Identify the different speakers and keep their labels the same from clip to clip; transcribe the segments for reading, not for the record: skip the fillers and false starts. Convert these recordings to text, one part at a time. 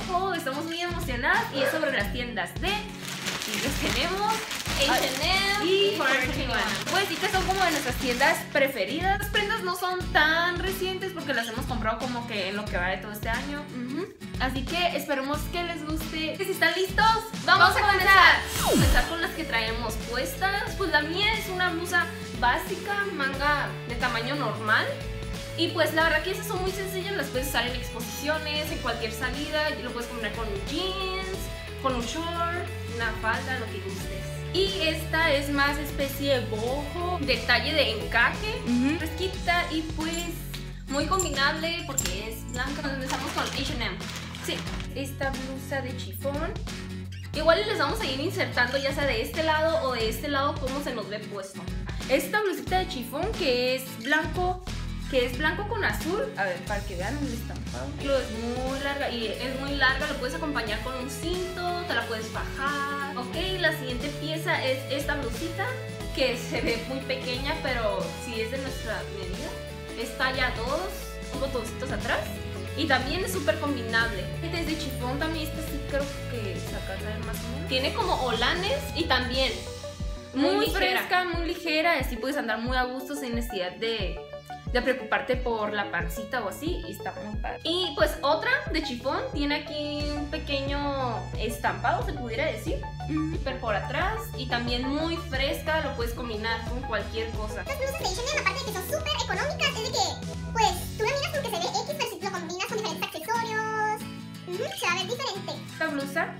Speaker 1: Haul. Estamos muy emocionadas y es sobre las tiendas de... Y les tenemos
Speaker 2: H&M
Speaker 1: y Forever 21. Pues sí que son como de nuestras tiendas preferidas. Las prendas no son tan recientes porque las hemos comprado como que en lo que va de todo este año. Así que esperemos que les guste. Si están listos, vamos a comenzar. Vamos a comenzar con las que traemos puestas. Pues la mía es una blusa básica, manga de tamaño normal. Y pues la verdad que esas son muy sencillas, las puedes usar en exposiciones, en cualquier salida. Y lo puedes combinar con un jeans, con un short, una falda, lo que gustes. Y esta es más especie de boho, detalle de encaje, fresquita y pues muy combinable porque es blanca. Nos empezamos con H&M. Sí, esta blusa de chifón. Igual les vamos a ir insertando ya sea de este lado o de este lado como se nos ve puesto. Esta blusita de chifón que es blanco con azul. A ver, para que vean el estampado. Es muy larga y es muy larga, lo puedes acompañar con un cinto, te la puedes fajar. Ok, la siguiente pieza es esta blusita que se ve muy pequeña, pero sí es de nuestra medida. Es talla 2, con botoncitos atrás. Y también es súper combinable. Esta es de chifón también, esta sí creo que se alcanza a ver más o menos. Tiene como holanes y también muy fresca, muy ligera. Así puedes andar muy a gusto sin necesidad de preocuparte por la pancita o así, y está muy padre. Y pues otra de chifón, tiene aquí un pequeño estampado, se pudiera decir, pero por atrás, y también muy fresca, lo puedes combinar con cualquier cosa.
Speaker 3: Las blusas de H&M, aparte de que son súper económicas, es de que, pues, tú la miras porque se ve X, pero si lo combinas con diferentes accesorios, se va a ver diferente.
Speaker 1: Esta blusa,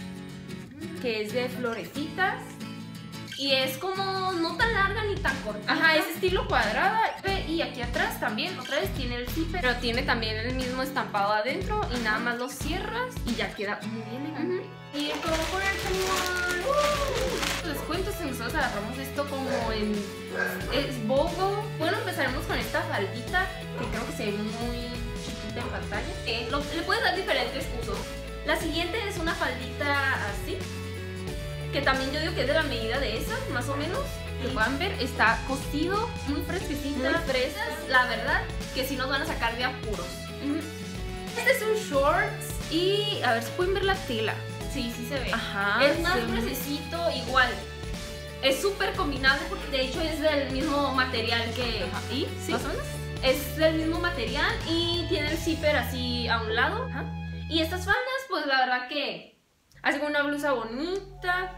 Speaker 1: que es de florecitas, y es como no tan larga ni tan corta. Ajá, es estilo cuadrada. Y aquí atrás también, otra vez tiene el zipper, pero tiene también el mismo estampado adentro y nada más lo cierras y ya queda muy elegante. Y el como Forever 21. Les cuento si nosotros agarramos esto como en... es boho. Bueno, empezaremos con esta faldita que creo que se ve muy chiquita en pantalla. Le puedes dar diferentes usos. La siguiente es una faldita así, que también yo digo que es de la medida de esa, más o menos. Que puedan ver, está cosido, muy fresquecita, muy fresas, la verdad, que sí nos van a sacar de apuros. Este es un shorts y a ver si pueden ver la tela. Sí, sí se ve. Ajá, es más gruesecito, igual. Es súper combinable porque de hecho es del mismo material que... ¿Y? ¿Sí? ¿Más o menos? Es del mismo material y tiene el zipper así a un lado. Y estas faldas, pues la verdad que hace una blusa bonita.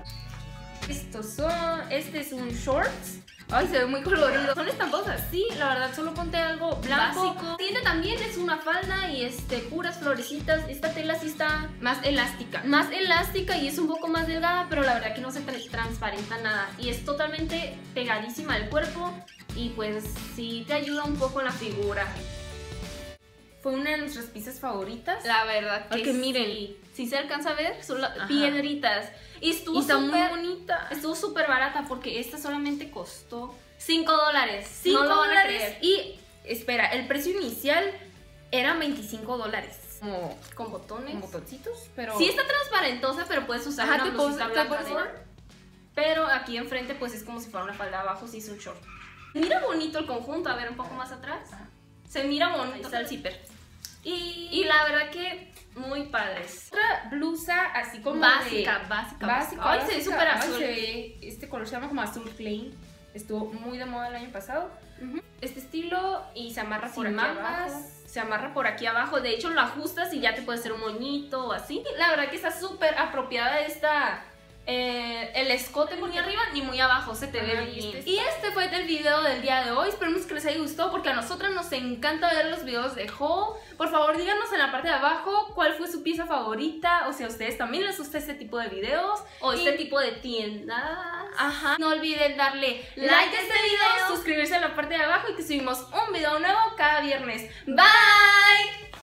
Speaker 1: Este es un shorts. Ay, se ve muy colorido. Son estampados así, la verdad, solo ponte algo blanco. Básico. Tiene también, es una falda y puras florecitas. Esta tela sí está más elástica. Más elástica y es un poco más delgada, pero la verdad que no se transparenta nada. Y es totalmente pegadísima al cuerpo y pues sí te ayuda un poco en la figura. Fue una de nuestras piezas favoritas. La verdad que miren, si se alcanza a ver, son piedritas. Y estuvo muy bonita. Estuvo súper barata porque esta solamente costó $5. No lo van a creer. Y espera, el precio inicial era $25. Como con botones. Con botoncitos, pero... sí está transparentosa, pero puedes usar una blusita blanca. Pero aquí enfrente pues es como si fuera una falda abajo, si es un short. Mira bonito el conjunto, a ver un poco más atrás. Se mira bonito, está el zipper. Y la verdad que muy padres. Otra blusa así como básica. Ay, se ve súper azul. Este color se llama como azul plain. Estuvo muy de moda el año pasado. Este estilo y se amarra por aquí abajo. Se amarra por aquí abajo. De hecho lo ajustas y ya te puede hacer un moñito o así. La verdad que está súper apropiada esta... el escote ni arriba ni muy abajo, se te ve bien. Y este fue el video del día de hoy. Esperemos que les haya gustado porque a nosotras nos encanta ver los videos de haul. Por favor díganos en la parte de abajo cuál fue su pieza favorita, o si a ustedes también les gusta este tipo de videos o este tipo de tiendas. No olviden darle like a este video, suscribirse en la parte de abajo y que subimos un video nuevo cada viernes. Bye.